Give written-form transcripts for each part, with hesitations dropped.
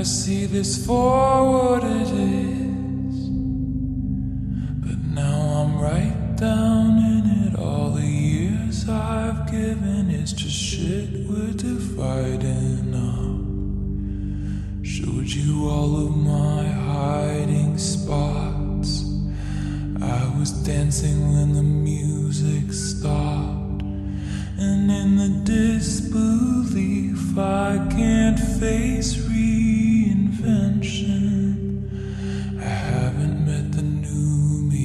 I see this for what it is, but now I'm right down in it. All the years I've given is just shit we're dividing up. Showed you all of my hiding spots. I was dancing when the music stopped, and in the disbelief I can't face reinvention. I haven't met the new me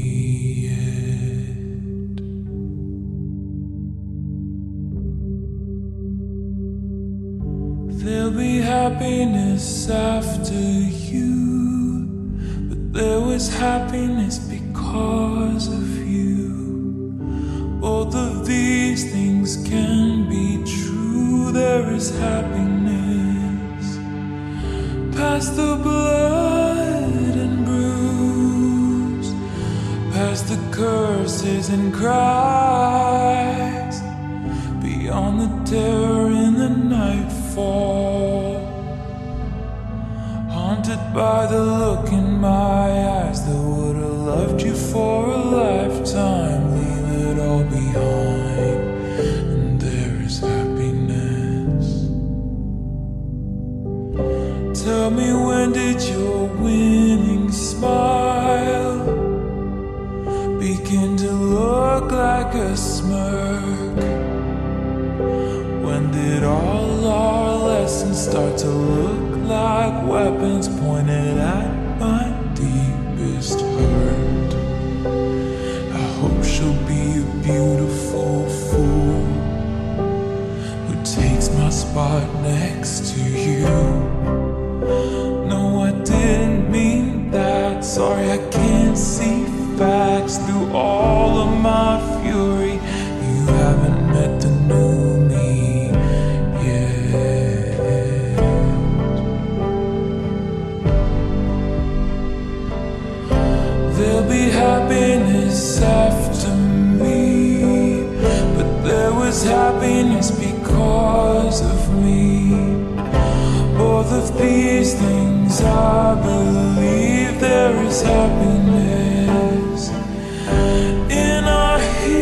yet. There'll be happiness after you, but there was happiness because of you. Both of these things can be true. There is happiness past the blood and bruise, past the curses and cries, beyond the terror in the nightfall, haunted by the look in my eyes that would have loved you for a lifetime. Leave it all behind, and there is happiness. Tell me, when did your winning smile begin to look like a smirk? When did all our lessons start to look like weapons pointed at my deepest hurt? I hope she'll be a beautiful fool who takes my spot next to you. No, I didn't mean that. Sorry, I can't see facts through all of my fury. You haven't met the new me yet. There'll be happiness after me, but there was happiness because of me. Both of these things I believe. There is happiness in our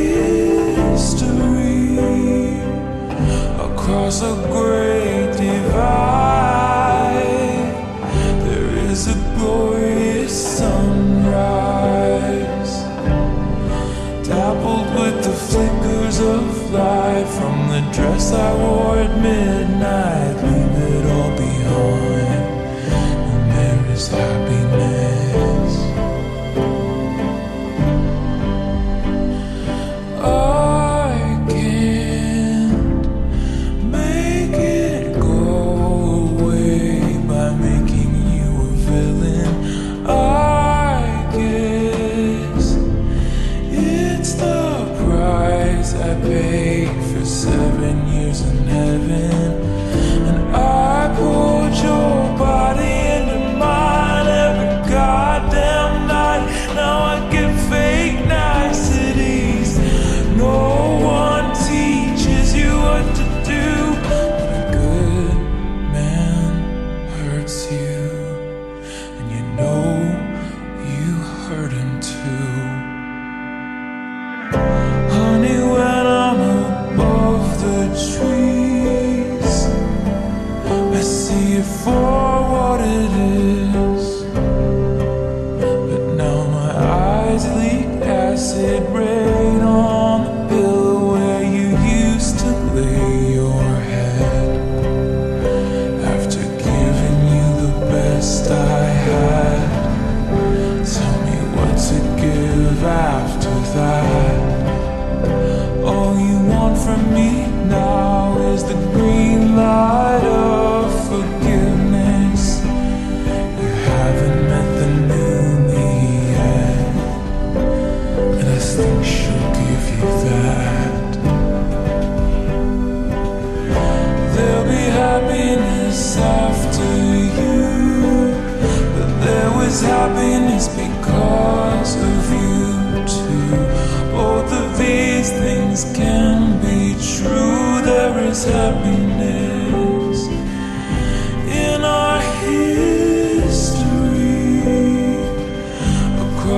history, across a great divide. There is a glorious sunrise, dappled with the flickers of light from the dress I wore at midnight. Leave it all behind, and there is happiness. I can't make it go away by making you a villain. I guess it's the price I paid for 7 years in heaven. And I poured your body into mine every goddamn night. Now I get fake niceties. No one teaches you what to do. When a good man hurts you, and you know you hurt him too. Honey, when I'm above the trees, I see it for what it is, but now my eyes leak acid rain on the pillow where you used to lay your head. After giving you the best I had, tell me what to give after that. All you want from me now is the green light of forgiveness. You haven't met the new me yet, and I think she'll give you that. There'll be happiness after you, but there was happiness because of you too. Both of these things can be true. There is happiness in our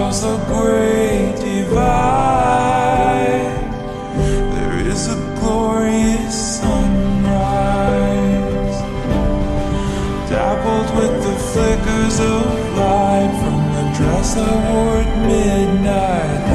across the great divide, there is a glorious sunrise, dappled with the flickers of light from the dress I wore at midnight.